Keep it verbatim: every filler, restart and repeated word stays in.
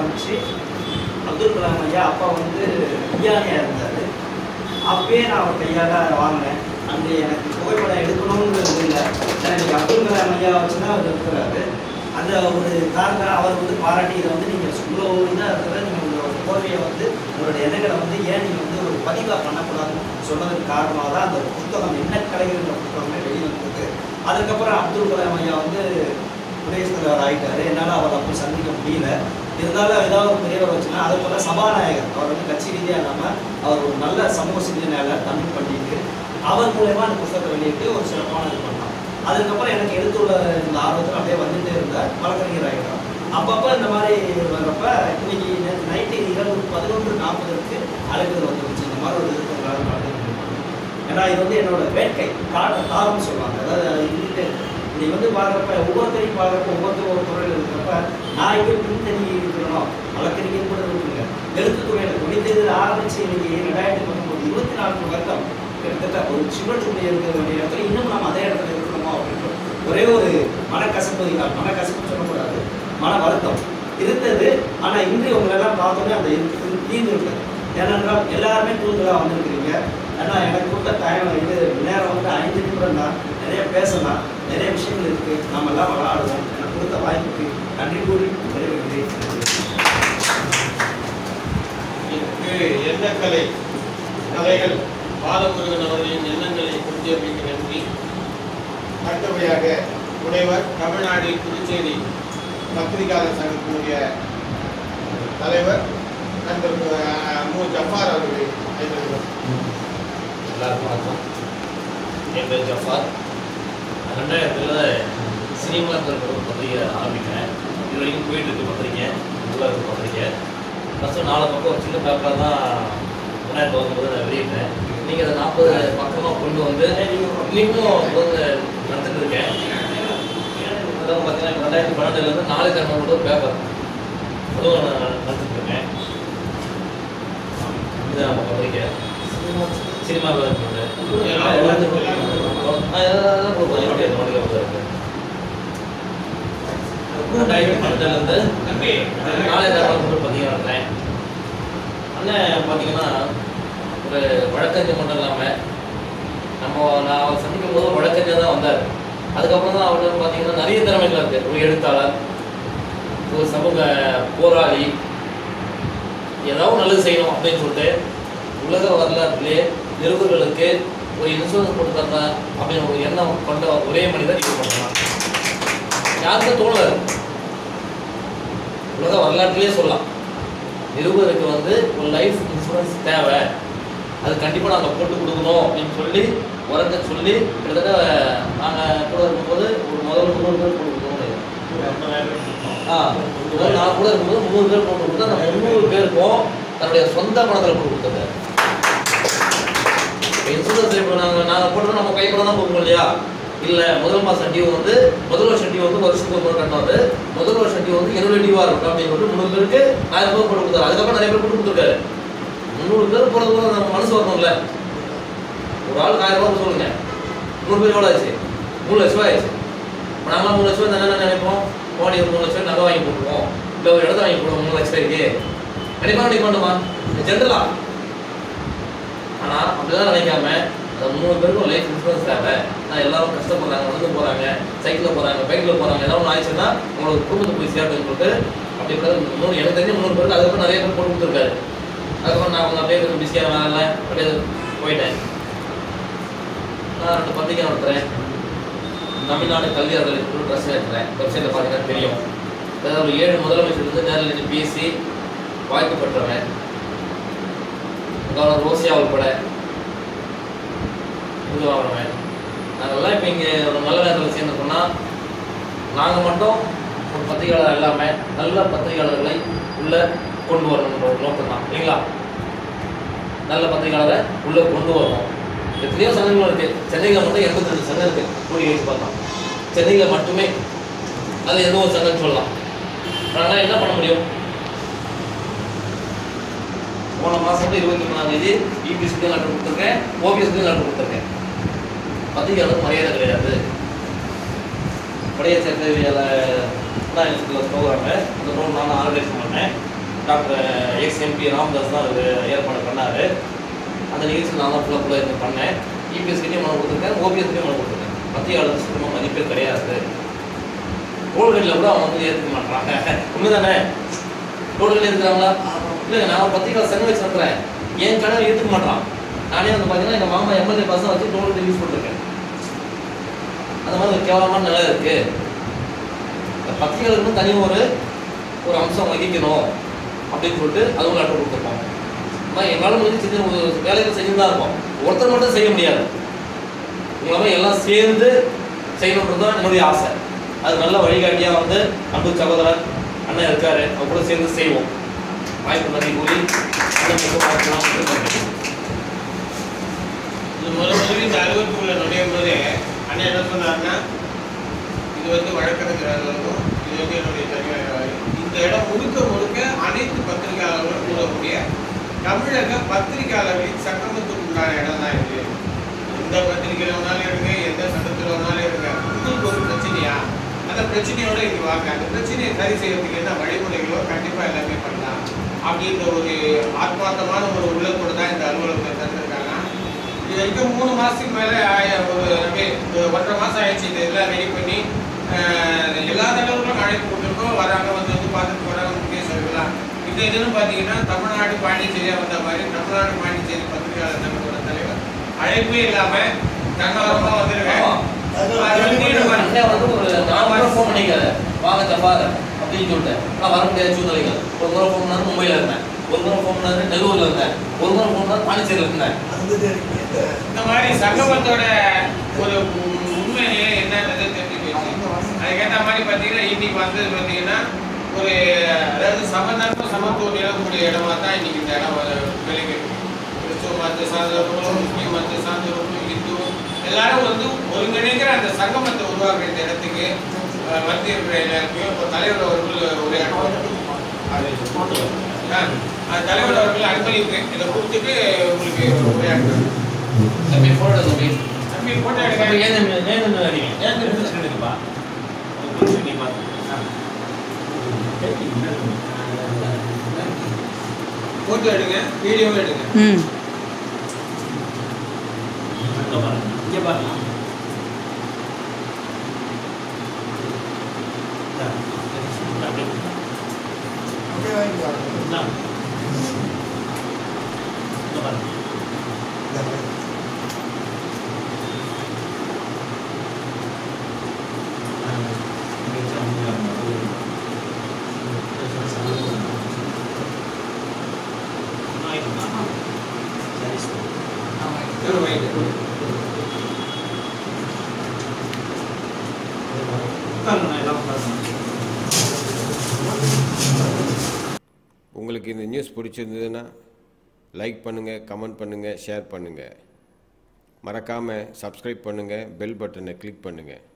ஆரம்பித்து அப்துல் கலாம் ஐயா அப்பா வந்து விஞ்ஞானியாக இருந்தார். அப்பயே நான் அவர் கையால் வாங்கினேன். அந்த எனக்கு புகைப்படம் எடுக்கணுங்கிறது இல்லை, எனக்கு அப்துல் கலாம் ஐயா வச்சு தான் அவர் இருக்கிறாரு. அந்த ஒரு காரண அவர் வந்து பாராட்டி இதை வந்து நீங்கள் இவ்வளோ இதாக இருக்கிறத நீங்கள் உங்களோட போர்வையை வந்து உங்களுடைய எண்ணங்களை வந்து ஏன் நீங்கள் வந்து ஒரு பதிவாக பண்ணக்கூடாதுன்னு சொன்னதுக்கு காரணமாக தான் அந்த புத்தகம் என்ன கலைஞர்ன்ற புத்தகமே வெளியே வந்தது. அதுக்கப்புறம் அப்துல் கலாம் ஐயா வந்து குடியரசுத் தலைவர் ஆகிட்டார். என்னால் அவரை அப்போ சந்திக்க முடியல. இருந்தாலும் ஏதாவது ஒரு பெரியவர் வச்சுன்னா அதே போல் சபாநாயகர் அவர் வந்து கட்சி ரீதியாக இல்லாமல் அவர் ஒரு நல்ல சமூக சிந்தனையால தமிழ் பண்ணிட்டு அவர் மூலயமா அந்த புத்தகத்தை வெளியிட்டு ஒரு சிறப்பான இது பண்ணார். அதுக்கப்புறம் எனக்கு எடுத்துள்ள இந்த ஆர்வத்தில் அப்படியே வந்துகிட்டே இருந்தார், வழக்கறிஞர் ஆகிட்டார். அப்பப்போ இந்த மாதிரி வர்றப்ப இன்னைக்கு நேற்று நைட்டு இரவு பதினொன்று நாற்பதுக்கு அழைப்புகள் வந்துருச்சு. இந்த மாதிரி ஒரு இருக்கிறதுனால நடந்து, ஏன்னா இது வந்து என்னோட வேட்கை காட்ட தாரம்னு சொல்லுவாங்க. அதாவது இன்னைக்கு இன்னைக்கு வந்து பார்க்குறப்ப ஒவ்வொருத்தரையும் பார்க்குறப்ப ஒவ்வொருத்தரும் ஒரு துறையில் இருக்கிறப்ப நான் இப்போ பின்தங்கி இருக்கிறோம். வழக்கறிஞர் கூட இருக்குங்க, எழுத்துத்துறையில் தொழிற்தேர்தல் ஆரம்பிச்சு இன்னைக்கு ரெண்டாயிரத்தி பத்தொன்பது இருபத்தி நான்கு வருடம் கிட்டத்தட்ட ஒரு சிவத்துடைய இருக்கிற வேண்டிய இடத்துல இன்னும் நம்ம அதே இடத்துல இருக்கணுமோ அப்படின்ற ஒரே ஒரு மனக்கசப்பு, மனக்கசப்புன்னு சொல்லக்கூடாது, மன வருத்தம் இருந்தது. ஆனால் இன்று உங்களெல்லாம் பார்த்தோன்னே அந்த தீர்ந்து இருக்காது. ஏனென்றால் எல்லாருமே தூங்கலாக வந்திருக்கிறீங்க. ஏன்னா எனக்கு கொடுத்த டைம் இது நேரம் வந்து ஐந்து நிமிடம் தான், நிறைய பேசலாம், நிறைய விஷயங்கள் இருக்குது, நம்ம எல்லாம் விளையாடுவோம். எனக்கு கொடுத்த வாய்ப்புக்கு நன்றி கூறி நிறைவேற்றி எந்த கலை கலைகள் பாலமுருகன் அவர்களின் எண்ணங்களை குறித்தமைக்கு நன்றி. அடுத்தபடியாக முனைவர் தமிழ்நாடு புதுச்சேரி பத்திரிகையாளர் சங்கத்தினுடைய தலைவர் நண்பர் மு ஜஃபார் அவர்களை அழைக்கிறோம். எல்லாருக்கும் வணக்கம். என் பேர் ஜஃபார். ரெண்டாயிரத்தில் சினிமா இருக்கிற பத்திரிகை ஆரம்பிக்கிறேன். இது வரைக்கும் போயிட்டு இருக்கு பத்திரிக்கை, நல்லா இருக்க பத்திரிக்கை. ஃபஸ்ட்டு நாலு பக்கம் ஒரு சின்ன பேப்பராக தான் ரெண்டாயிரத்தி பத்தொன்பது நான் வெளியிட்டேன். நீங்கள் அதை நாற்பது பக்கமாக கொண்டு வந்து இன்னும் வந்து நடத்திட்டு இருக்கேன். அதாவது பார்த்தீங்கன்னா இப்போ ரெண்டாயிரத்தி பன்னெண்டுலேருந்து நாலு தரமான ஒரு பேப்பர் அதுவும் நான் நடத்திட்டு இருக்கேன். இது நம்ம பத்திரிக்கை சினிமா பேப்பர் ரெண்டாயிரத்தி பன்னெண்டுலேருந்து நாலு தரமான பத்திரிக்கை நடத்துகிறேன். அண்ணன் பார்த்தீங்கன்னா ஒரு வழக்கறிஞர் மட்டும் இல்லாமல் நம்ம நான் அவர் சந்திக்கும் போது வழக்கறிஞர் தான் வந்தார். அதுக்கப்புறம் தான் அவர் பார்த்தீங்கன்னா நிறைய திறமைகள் இருக்குது. ஒரு எழுத்தாளர், ஒரு சமூக போராளி, ஏதாவது நல்லது செய்யணும் அப்படின்னு சொல்லிட்டு உலக வரலாற்றிலே நிருபர்களுக்கு ஒரு இன்சூரன்ஸ் கொடுத்தாங்க அப்படின்னு ஒரு எண்ணம் கொண்ட ஒரே மனிதர் இது பண்ணலாம். யாருக்கும் தோணலை. உலக வரலாற்றிலே சொல்லலாம் நிருபருக்கு வந்து ஒரு லைஃப் இன்சூரன்ஸ் தேவை, அது கண்டிப்பாக நாங்கள் போட்டு கொடுக்கணும் அப்படின்னு சொல்லி உரங்க சொல்லி கிட்டத்தட்ட நாங்கள் கூட இருக்கும்போது ஒரு முதல்ல முந்நூறு பேர் போட்டு கொடுக்கணும். ஆ முதல் நான் கூட இருக்கும்போது முந்நூறு பேர் போட்டு கொடுத்தா அந்த முந்நூறு பேருக்கும் தன்னுடைய சொந்த பணத்தில் போட்டு கொடுத்தது. இன்சூரன்ஸ் இப்போ நாங்கள் நாங்கள் போட்டோம் நம்ம கைப்பட தான் போகணும் இல்லையா? இல்லை, முதல் மாதம் டியூ வந்து முதல் வருஷம் டியூ வந்து வருஷத்துக்கு ஒரு முறை கட்டினாரு. முதல் வருஷம் டியூ வந்து என்னுடைய டியூவாக இருக்கட்டும் அப்படின்னு சொல்லிட்டு முந்நூறு பேருக்கு ஆயிரம் ரூபாய் போட்டு கொடுத்தாரு. அதுக்கப்புறம் நிறைய பேர் போட்டு கொடுத்துருக்காரு. முந்நூறு பேர் போகிறது கூட நம்ம மனசு வரணும்ல. ஒரு ஆளுக்கு ஆயிரம் ரூபாய் சொல்லுங்க, நூறு பேர் எவ்வளோ ஆச்சு? மூணு லட்ச ரூபாய் ஆச்சு. இப்போ நாங்களாம் மூணு லட்ச ரூபாய் என்ன நினைப்போம்? மோடி ஒரு மூணு லட்ச ரூபாய் நகை வாங்கி போட்டுருவோம், இல்லை ஒரு இடத்த வாங்கி போடுவோம் மூணு லட்ச ரூபாய்க்கு கண்டிப்பாக நினைக்க மாட்டோமா? ஜென்ரலா. ஆனால் அப்படிதான் நினைக்காம அந்த மூணு பேருக்கும் லைஃப் இன்சூரன்ஸ் தேவை. நான் எல்லாரும் கஷ்டப்படுறாங்க, நடந்து போகிறாங்க, சைக்கிளில் போகிறாங்க, பைக்கில் போகிறாங்க, ஏதாவது ஒன்று ஆயிடுச்சுன்னா உங்களுக்கு குடும்பத்தை போய் சேர்த்துன்னு சொல்லிட்டு அப்படி மூணு எனக்கு தெரிஞ்சு மூணு பேருக்கு அதுக்கப்புறம் நிறைய பேர் போட்டு கொடுத்துருக்காரு. அதுக்கப்புறம் நான் அவங்க அப்படியே கொஞ்சம் பிஸியாக வேலை அப்படியே போயிட்டேன். நான் ரெண்டு பத்திரிக்கை நடத்துகிறேன். தமிழ்நாடு கல்வி அறநிலையத்துறை ட்ரஸ்ட் நடத்துகிறேன். வெப்சைட்டில் பார்த்தீங்கன்னா தெரியும். அதாவது ஒரு ஏழு முதலமைச்சர் வந்து நேரில் பேசி வாய்ப்பு பெற்றவன். கவர்னர் ரோசியா உள்பட இது வாங்கினவன். நாங்கள்லாம் இப்போ இங்கே ஒரு நல்ல நேரத்தில் சேர்ந்து சொன்னால் நாங்கள் மட்டும் ஒரு பத்திரிகையாளர் இல்லாமல் நல்ல பத்திரிகையாளர்களை உள்ளே கொண்டு வரணுன்ற ஒரு நோக்கம் தான் இல்லைங்களா? நல்ல பத்திரிகையாளரை உள்ளே கொண்டு வரணும். எத்தனையோ சங்கங்கள் இருக்குது. சென்னையில் மட்டும் எண்பத்தஞ்சு சங்கம் இருக்குது. கூடி வச்சு பார்த்தோம் சென்னையில் மட்டுமே. அது எதுவும் ஒரு சங்கம் சொல்லலாம். நாங்கள் என்ன பண்ண முடியும்? போன மாதம் இருபத்தி மூணாம் தேதி இபிஎஸ்க்கு லெட்டர் கொடுத்துருக்கேன், ஓபிஎஸ்க்கு லெட்டர் கொடுத்துருக்கேன். பத்திரிகையாளருக்கு மரியாதை கிடையாது. பழைய சேர்க்கையாளர் தான் எனக்கு ப்ரோக்ராமு அந்த ப்ரோக்ராம் நான் ஆர்கனைஸ் பண்ணேன். டாக்டர் எக்ஸ் எம்பி ராமதாஸ் தான் அது ஏற்பாடு பண்ணார். அந்த நிகழ்ச்சி நான் தான் ஃபுல்லாக ஃபுல்லாக இருந்து பண்ணேன். இபிஎஸ்கிட்டையும் மனம் கொடுத்துருக்கேன், ஓபிஎஸ்கிட்டையும் மனம் கொடுத்துருக்கேன். மத்திய ஆளுநர் சுத்தமாக மதிப்பே கிடையாது. டோல்கேட்டில் கூட அவன் வந்து ஏற்றுக்க மாட்டாங்க. உண்மைதானே? டோல்கேட் ஏற்றுக்கிறாங்களா? இல்லைங்க, நான் ஒரு பத்திரிக்கை சங்க வச்சு நடத்துறேன், என் கனவு ஏற்றுக்க மாட்டான். நானே வந்து பார்த்தீங்கன்னா எங்கள் மாமா எம்எல்ஏ பஸ் தான் வச்சு டோல்கேட் யூஸ் பண்ணிருக்கேன். அந்த மாதிரி ஒரு கேவலமான நிலை இருக்குது. பத்திரிகைகளுக்கு தனி ஒரு ஒரு அம்சம் வகிக்கணும் அப்படின்னு சொல்லிட்டு அது ஒரு அட்டை கொடுத்துருப்போம். ஆனால் எங்களால் முடிஞ்சு செஞ்சு ஒரு வேலைகள் செஞ்சு தான் இருப்போம். ஒருத்தர் மட்டும் செய்ய முடியாது. உங்களால் எல்லாம் சேர்ந்து செய்யணுன்றது தான் என்னுடைய ஆசை. அது நல்ல வழிகாட்டியாக வந்து அன்பு சகோதரர் அண்ணன் இருக்காரு, அவங்க கூட சேர்ந்து செய்வோம். வாய்ப்பு நன்றி கூறி இந்த முதல் முதலில் இந்த அலுவலகத்துக்குள்ள நுழையும் போதே அண்ணன் என்ன சொன்னார்னா, இது வந்து வழக்கறிஞர்களும் இது வந்து என்னுடைய தனியார், இந்த இடம் முழுக்க முழுக்க அனைத்து பத்திரிகையாளர்களும் கூடக்கூடிய தமிழக பத்திரிகையாளர்களின் சங்கமத்துக்கு உண்டான இடம் தான் இது. எந்த பத்திரிகையில் வேணாலும் இருங்க, எந்த சங்கத்தில் வேணாலும் இருங்க, உங்களுக்கு ஒரு பிரச்சனையா அந்த பிரச்சனையோட இங்கே வாங்க, அந்த பிரச்சனையை சரி செய்யறதுக்கு என்ன வழிமுறைகளோ கண்டிப்பாக எல்லாமே பண்ணலாம் அப்படின்ற ஒரு ஆத்மார்த்தமான ஒரு உள்ளத்தோடு தான் இந்த அலுவலகத்தை தந்திருக்காங்க. இது வரைக்கும் மூணு மாதத்துக்கு மேலே ஒரு ஒன்றரை மாதம் ஆயிடுச்சு. இந்த இதெல்லாம் ரெடி பண்ணி எல்லா தகவல்களும் அழைப்பு கொடுத்துருக்கோம். வராங்க, வந்து வந்து பார்த்துட்டு போகிறாங்க, முக்கிய சொல்லலாம். இந்த இதுன்னு பார்த்தீங்கன்னா தமிழ்நாடு பாண்டிச்சேரியாக வந்த மாதிரி தமிழ்நாடு பாண்டிச்சேரி பத்திரிகையாளர் சங்கத்தோட தலைவர் அழைப்பே இல்லாமல் தன்னவரமாக வந்துருக்கேன். ஃபோன் பண்ணிக்காரு வாங்க தப்பாரு அப்படின்னு சொல்லிட்டு நான் வர முடியாத சூழ்நிலைகள். ஒரு முறை ஃபோன் பண்ணாரு மும்பையில் இருந்தேன், ஒரு முறை ஃபோன் பண்ணாரு நெல்லூரில் இருந்தேன், ஒரு முறை ஃபோன் பண்ணாரு பாண்டிச்சேரியில் இருந்தேன். இந்த மாதிரி சங்கமத்தோட ஒரு உண்மை நிலை என்னன்றது தெரிஞ்சு போயிடுச்சு. அதுக்கேற்ற மாதிரி பார்த்தீங்கன்னா இன்னைக்கு வந்து பார்த்தீங்கன்னா ஒரு அதாவது சமதர்ம சமத்துவம் நிலக்கூடிய இடமா தான் இன்னைக்கு இந்த இடம் விலகி கிறிஸ்துவ மதத்தை சார்ந்தவர்களும் முஸ்லீம் மதத்தை சார்ந்தவர்களும் இந்து எல்லாரும் வந்து ஒருங்கிணைக்கிற அந்த சங்கமத்தை உருவாக்குற இந்த இடத்துக்கு வந்து இருக்கிற எல்லாருக்குமே இப்போ தலைவர் அவர்கள் உரையாடுவார். அது தலைவர் அவர்கள் அனுமதிப்பு இதை கொடுத்துட்டு உங்களுக்கு உரையாடுறாங்க. தம்பி போட்டோ தம்பி தம்பி போட்டோ எடுக்க ஏன் ஏன் ஏன் எடுக்குப்பா போட்டோ எடுங்க, வீடியோவும் எடுங்க. ம் இங்கே பாருங்க. உங்களுக்கு இந்த நியூஸ் பிடிச்சிருந்ததுன்னா லைக் பண்ணுங்கள், கமெண்ட் பண்ணுங்கள், ஷேர் பண்ணுங்கள். மறக்காமல் சப்ஸ்கிரைப் பண்ணுங்கள், பெல் பட்டனை கிளிக் பண்ணுங்கள்.